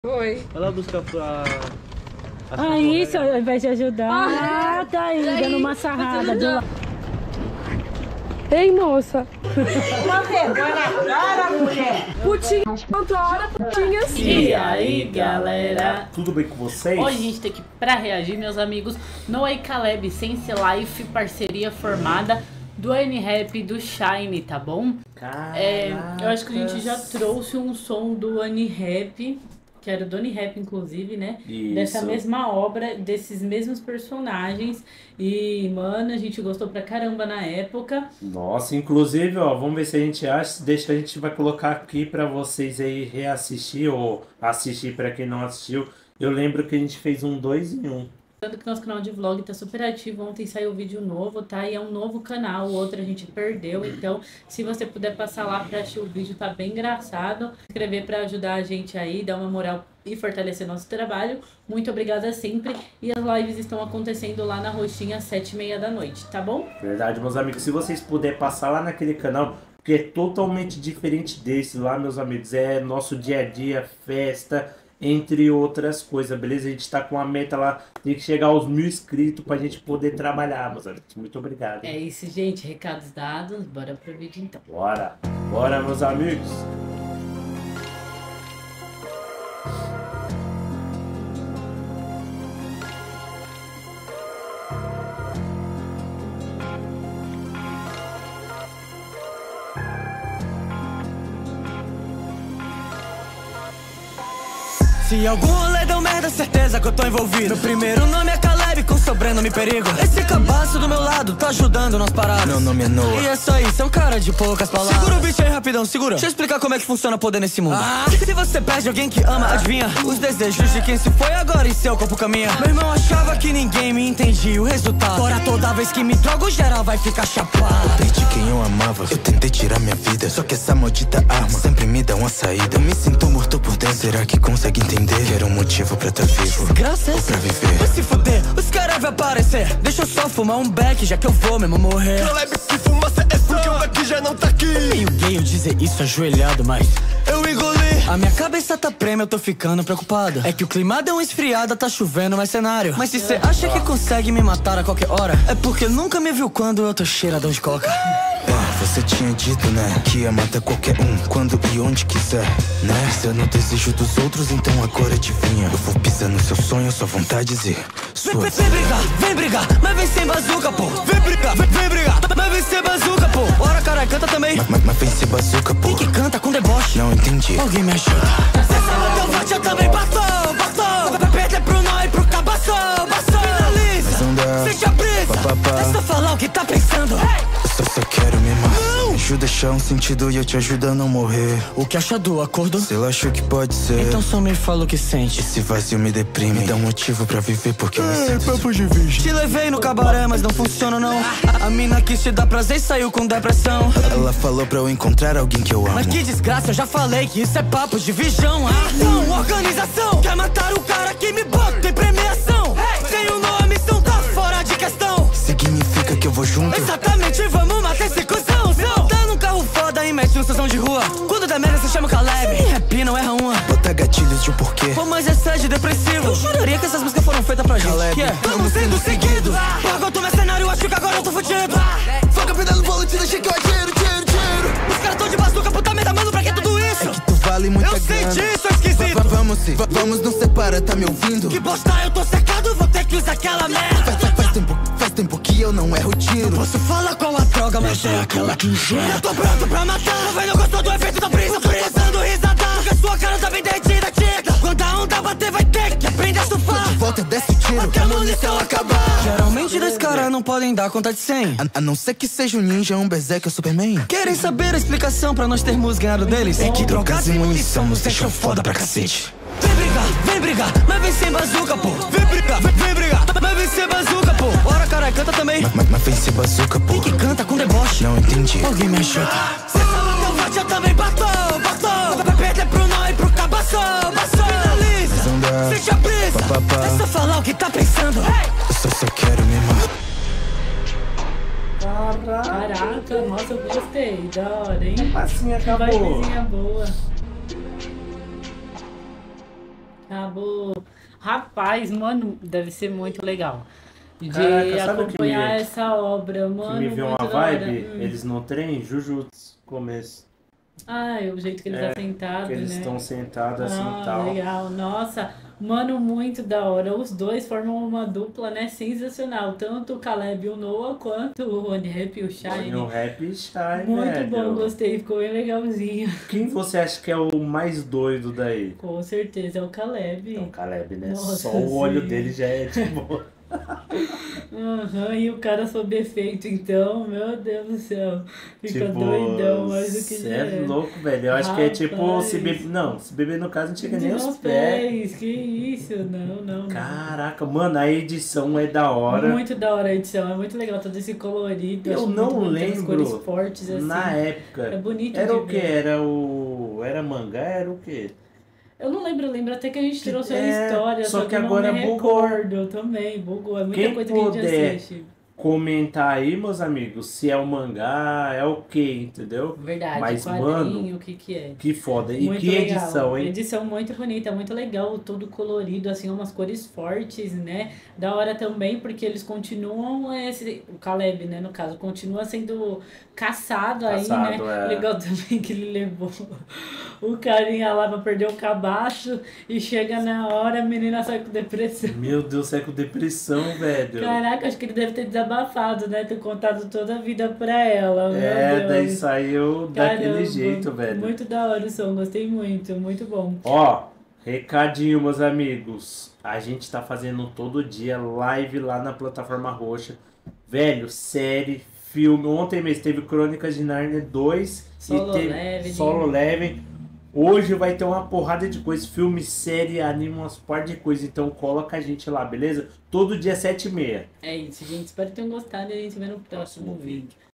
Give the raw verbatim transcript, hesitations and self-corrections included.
Oi. Vai lá buscar pra... Ah, isso, ao invés de ajudar. Ah, tá aí, dando uma sarrada de lá. Ei, moça. Uma vergonha na cara, mulher. Putinha, quanto hora, putinha assim. E aí, galera? Tudo bem com vocês? Hoje a gente tem que, pra reagir, meus amigos, Noah e Caleb, Sense Life, parceria formada do N-Rap e do Shine, tá bom? É, eu acho que a gente já trouxe um som do N-Rap, que era do N-Rap, inclusive, né? Isso. Dessa mesma obra, desses mesmos personagens. E, mano, a gente gostou pra caramba na época. Nossa, inclusive, ó, vamos ver se a gente acha. Deixa, a gente vai colocar aqui pra vocês aí reassistir ou assistir pra quem não assistiu. Eu lembro que a gente fez um dois em um. Lembrando que nosso canal de vlog tá super ativo, ontem saiu vídeo novo, tá? E é um novo canal, o outro a gente perdeu, então se você puder passar lá pra assistir o vídeo, tá bem engraçado. Se inscrever pra ajudar a gente aí, dar uma moral e fortalecer nosso trabalho. Muito obrigada sempre. E as lives estão acontecendo lá na Roxinha às sete e meia da noite, tá bom? Verdade, meus amigos. Se vocês puderem passar lá naquele canal, porque é totalmente diferente desse lá, meus amigos. É nosso dia a dia, festa, entre outras coisas, beleza? A gente tá com a meta lá, tem que chegar aos mil inscritos pra gente poder trabalhar, meus amigos. Muito obrigado. É isso, gente. Recados dados. Bora pro vídeo então. Bora. Bora, meus amigos. Se algum rolê deu merda, certeza que eu tô envolvido. Meu primeiro nome é Caleb, com sobrenome Perigo. Esse cabaço do meu lado tá ajudando nas paradas. Meu nome é Noah. E é só isso, é um cara de poucas palavras. Segura o bicho aí rapidão, segura. Deixa eu explicar como é que funciona poder nesse mundo. ah. Se você perde alguém que ama, adivinha os desejos de quem se foi agora em seu corpo caminha. Meu irmão achava que ninguém me entendia o resultado. Agora toda vez que me drogo, geral vai ficar chapado. Eu perdi quem eu amava, eu tentei tirar minha vida. Só que essa maldita arma sempre me dá uma saída. Eu me sinto morto por dentro, será que consegue entender? Quero um motivo pra tá vivo, graças ou pra viver. Vai se fuder, os caras vão aparecer. Deixa eu só fumar um beck, já que eu vou mesmo morrer. Caleb, se fumaça é porque o beck já não tá aqui. É meio gay eu dizer isso ajoelhado, mas eu engoli. A minha cabeça tá prêmio, eu tô ficando preocupado. É que o clima deu uma esfriada, tá chovendo mais cenário. Mas se cê acha que consegue me matar a qualquer hora, é porque nunca me viu quando eu tô cheiradão de coca. É, você tinha dito, né, que ia matar qualquer um, quando e onde quiser, né? Se eu não desejo dos outros, então agora adivinha. Eu vou pisar no seu sonho, sua vontade e Vem, vem, vem brigar, vem brigar, mas vem sem bazuca, pô. Vem brigar, vem, vem brigar, mas vem sem bazuca, pô. Bora, cara, canta também. Mas, mas, mas vem sem bazuca, pô. Quem que canta com deboche? Não entendi. Alguém me ajuda. Cê sabe teu voto, eu também passou, passou. Vai perder pro nó e pro cabaço, passou. Finaliza, mas não dá. seja brisa. Pá, pá, pá. É só falar o que tá pensando. Eu só, só quero me amar. Me ajuda a achar um sentido e eu te ajudo a não morrer. O que acha do acordo? Se eu acho que pode ser, então só me fala o que sente. esse vazio me deprime, me dá um motivo pra viver porque eu me sinto papo de virgem. Te levei no cabaré, mas não funciona não. A, a mina quis te dar prazer e saiu com depressão. Ela falou pra eu encontrar alguém que eu amo. Mas que desgraça, eu já falei que isso é papo de virgão. Ação, organização, quer matar o cara que me bota em premiação. Sem o nome, missão tá fora de questão. Significa que eu vou junto? Exatamente, vamos matar esse cuzão. Tá num carro foda e mete um sozão de rua. Quando der merda, você chama o Caleb. Rap não erra uma. Bota gatilhos de um porquê. Pô, mas é sede depressivo. Eu juraria que essas músicas foram feitas pra gente. Caleb, que é? Estamos sendo seguidos. Paga eu tô mercenário, acho que agora eu tô fudido. Foca pedalo volante, deixa que eu atiro, tiro, tiro. Os caras tão de bazuca, puta merda, mano, pra que tudo isso? É que tu vale muita eu sei grana. disso, é esquisito. Va- va- Vamos se, va- vamos não separa, tá me ouvindo? Que bosta, eu tô secado, vou ter que usar aquela merda. Faz, faz, faz tempo, faz tempo que eu não erro tiro. Posso falar qual a droga, mas é aquela que ingera. Eu tô pronto pra matar, o velho gostou do efeito da brisa. Tô precisando risada, porque sua cara tá bem derretida, tica. Quando a onda bater, vai ter que aprender a surfar. De volta desce o tiro, até a munição acabar. Geralmente dois caras não podem dar conta de cem. A, a não ser que seja um ninja, um berserk ou Superman. Querem saber a explicação pra nós termos ganhado deles? É que drogas e munição nos deixam foda pra cacete. Vem brigar, vem brigar, mas vem sem bazuca, pô. Vem brigar, vem, vem brigar, mas vem sem bazuca, pô. Bora, caralho, canta também. Mas, mas, mas vem sem bazuca, pô. Quem que canta com deboche? Não entendi. Alguém me ajuda. Cê sabe teu voto, eu também batou, batou. Vai perder pro nó e pro cabaço, passou. Finaliza, mas não dá. seja brisa. Pá, pá, pá. É só falar o que tá pensando. Eu só, só quero me amar. Caraca, nossa, eu gostei. Da hora, hein? Assim acabou. Vibezinha boa. Vibezinha boa. Vibezinha boa. Cabo. Rapaz, mano, deve ser muito legal. De Caraca, sabe o que acompanhar me- essa obra, mano. Que me viu muito uma da hora. vibe, Hum. eles no trem, Jujutsu, começo. Ah, é o jeito que eles É, estão sentados, Que eles né? estão sentados assim Ah, e tal. legal. Nossa, mano, muito da hora. Os dois formam uma dupla, né? Sensacional. Tanto o Caleb e o Noah, quanto o Onep e o E Shine. o Rap Shine, Muito velho. bom, gostei. Ficou bem legalzinho. Quem você acha que é o mais doido daí? Com certeza é o Caleb. Então, Caleb, né? Nossa, Só o olho sim. dele já é tipo. Aham, e o cara sob efeito, então, meu Deus do céu. Fica tipo, doidão mais do que cê já é é. louco, velho. Eu acho que é tipo Rapaz. se beber. Não, se beber no caso não chega nem Não, aos pés. que isso, não, não, não. Caraca, mano, a edição é da hora. Muito da hora a edição, é muito legal todo esse colorido. Eu acho não muito bonito, as lembro. cores fortes assim. Na época. É bonito Era de o que? ver. Era o. Era mangá? Era o quê? Eu não lembro, eu lembro até que a gente Que- trouxe é, a história, só só, que que eu agora não me bugou. recordo também, bugou. É muita Quem coisa que a gente puder assiste. Comentar aí, meus amigos, se é o mangá, é o que, entendeu? Verdade, Mas, quadrinho, mano, o que que é. Que foda. E Muito que legal. edição, hein? Edição muito bonita, muito legal, todo colorido, assim, umas cores fortes, né? Da hora também, porque eles continuam, esse, o Caleb, né, no caso, continua sendo caçado, aí, Caçado, né? é. Legal também que ele levou o carinha lá pra perder o cabaço e chega na hora, a menina sai com depressão. Meu Deus, é com depressão, velho. Caraca, acho que ele deve ter desabafado, né? Ter contado toda a vida pra ela. meu É, Deus. daí saiu daquele Caramba, jeito, velho. Muito da hora o som, gostei muito, muito bom. Ó, recadinho, meus amigos. A gente tá fazendo todo dia live lá na plataforma roxa. Velho, série, filme. Ontem mesmo teve Crônicas de Narnia dois. Solo e teve Leveling. Solo Leveling. Hoje vai ter uma porrada de coisa. Filme, série, anime, umas par de coisa. Então coloca a gente lá, beleza? Todo dia sete e meia. É isso, gente. Espero que tenham gostado e a gente se vê no próximo vídeo.